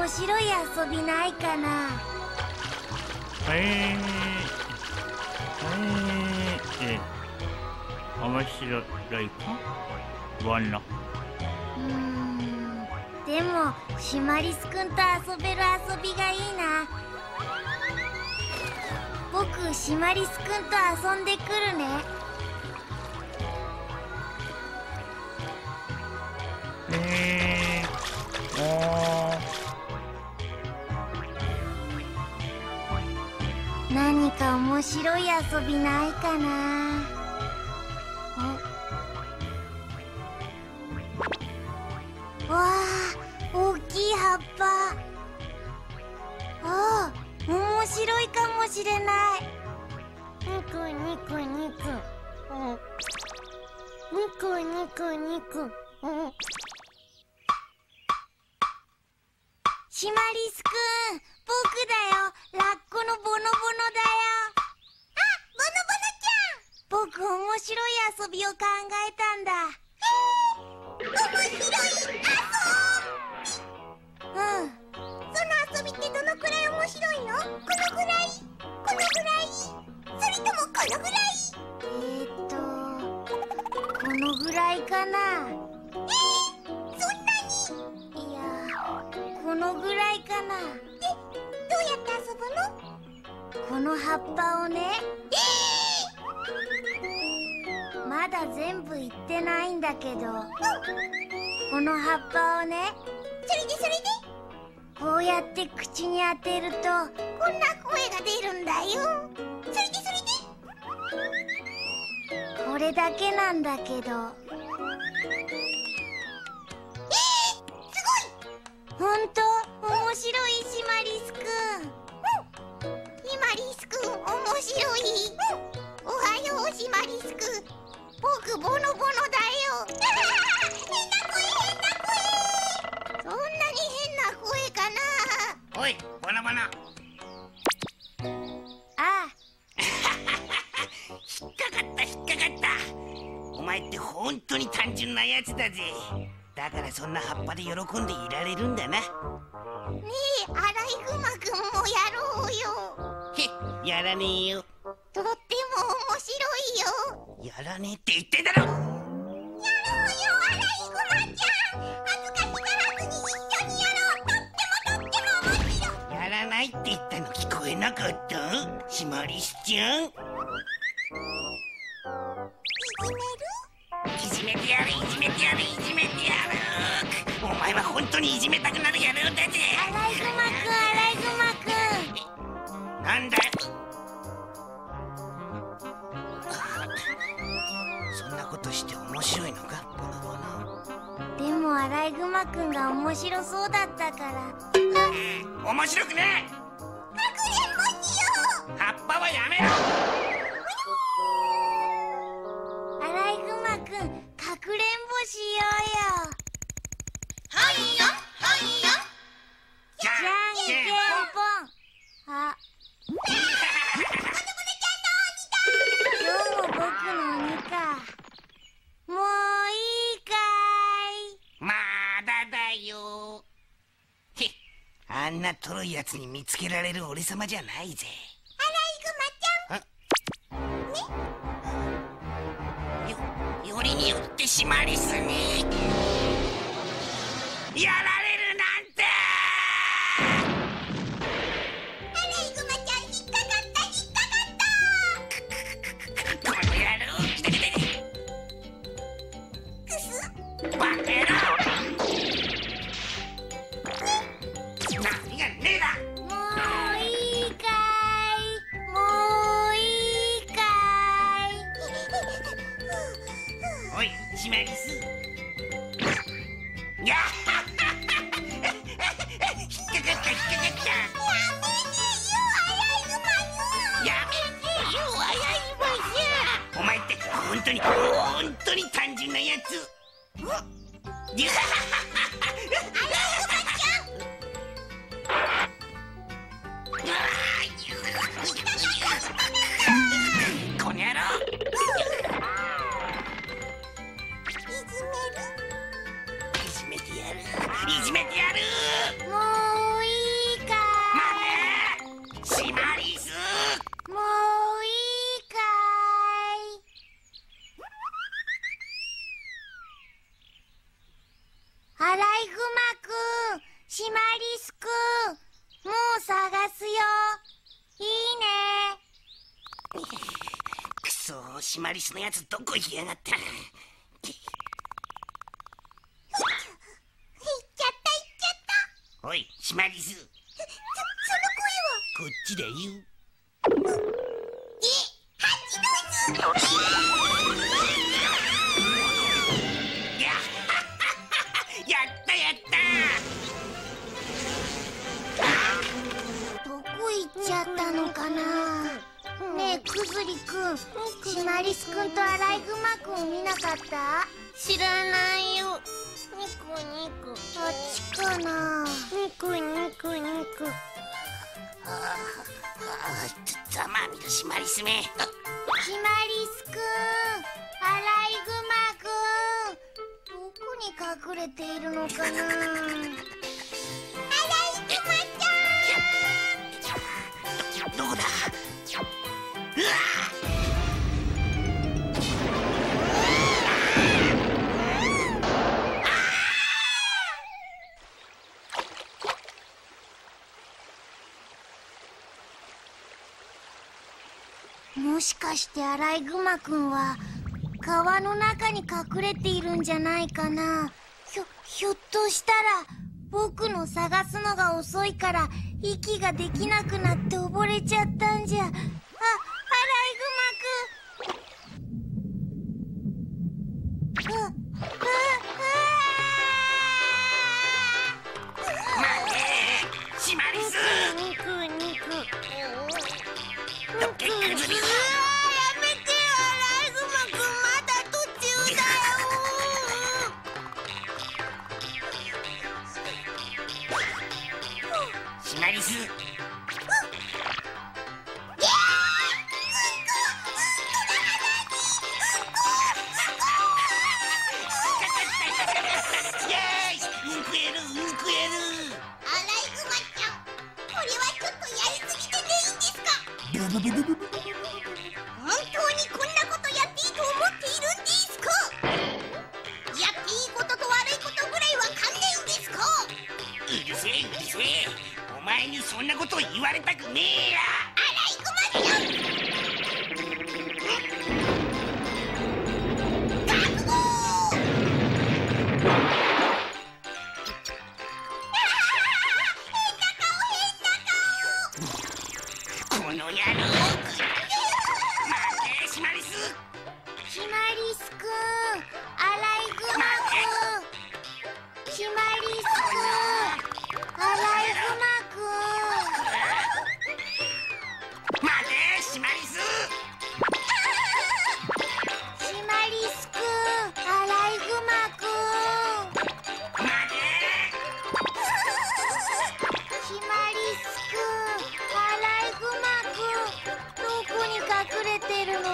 面白い遊びないかな。 面白いかわな。 でもシマリスくんと遊べる遊びがいいな。僕シマリスくんと遊んでくるね。何か面白い遊びないかな。わあ、大きい葉っぱ。ああ、面白いかもしれない。ニクニクニク、ニクニクニク。シマリスくん、僕だよ。ラッコのボノボノだよ。あ、ボノボノちゃん。僕面白い遊びを考えたんだ。面白いその遊びってどのくらい面白いの？このぐらい？このぐらい？それともこのぐらい？このぐらいかな。そんなに？いや、このぐらいかな。で、どうやって遊ぶの？この葉っぱをね。まだ全部いってないんだけど、この葉っぱをね。それでこうやって口に当てるとこんな声が出るんだよ。それでこれだけなんだけど。すごい！ほんと面白いシマリスくん。シマリスくん面白い。おはようシマリスくん。僕ボノボノだよ。変な声。そんなに変な声かな。 おい、ボノボノ。 ああ。 引っかかった。お前って本当に単純なやつだぜ。だからそんな葉っぱで喜んでいられるんだな。 ねえ、アライグマくんもやろうよ。 へ、やらねえよ。 とっても面白いよ。 やらねえって言ってんだろ。 やろうよ、アライグマちゃん。恥ずかしがらずに一緒にやろう。とっても面白い。 やらないって言ったの聞こえなかった？シマリスちゃん。いじめてやる。お前は本当にいじめたくなる野郎だぜ。 アライグマくん。 なんだよ。そんなことして面白いのか、ボノボノ。 でもアライグマくんが面白そうだったから。 面白くねえ。 かくれんぼしよう。 葉っぱはやめろ。 アライグマくん、かくれんぼしようよ。じゃんけんぽん。あ。今日も僕の鬼か。もういいかい？ まだだよ。へっ、あんなとろいやつに見つけられる俺様じゃないぜ。 アライグマちゃん。 よりによってシマリスにやられるなんて。 アライグマちゃん、引っかかった。 この野郎。 くす。 バカ野郎。何がねえだ。 もういいかい？もういいかい？ おい、シマリス。やっ引っかかった。 やめてよ、アライグマくん。 やめてよ、アライグマさん。お前って本当に単純なやつ。アライグマちゃん。この野郎。いじめてやる。 もうシマリスのやつどこ行きやがった。 行っちゃった。 おいシマリス、 そのこっちだよ。 声は。ハチノイズ。 やったやった。 どこ行っちゃったのかな。ねえクズリくん、シマリスくんとアライグマくん見なかった？知らないよ。ニコニコ。あっちかな。ニコニコニコ。 ざまみろシマリスめ。 シマリスくん、アライグマくん、どこに隠れているのかな。アライグマちゃん。 どこだ。うわもしかしてアライグマくんは川の中に隠れているんじゃないかな。ひょっとしたら僕の探すのが遅いから息ができなくなって溺れちゃったんじゃ。アライグマくん。 待てシマリス。どけクズリ。 やめてよ、アライグマくん、まだ途中だよ。 シマリス。 本当にこんなことやっていいと思っているんですか？やっていいことと悪いことぐらいわかんないんですか？ うるせえうるせえ。お前にそんなこと言われたくねえや。 アライグマちゃん。覚悟。 この野郎。待てシマリス。 シマリスくん、アライグマくん、シマリスくん、アライグマくん。 待てシマリス。 シマリスくん、アライグマくん。 待て。 シマリスくん、アライグマくん、どこに隠れてるの？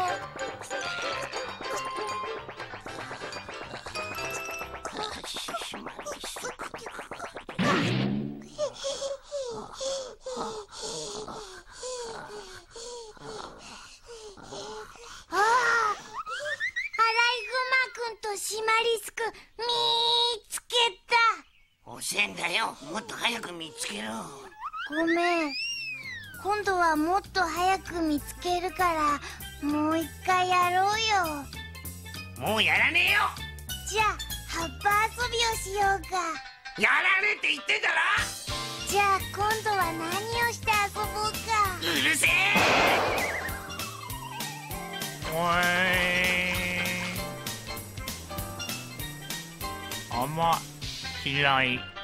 ああ、アライグマくんとシマリスくん、見つけた。 遅えんだよ。もっと早く見つけろ。 ごめん、今度はもっと早く見つけるからもう一回やろうよ。 もうやらねえよ。 じゃあ葉っぱ遊びをしようか。 やらねえって言ってんだろ。 じゃあ今度は何をして遊ぼうか。 うるせえ。 甘嫌い。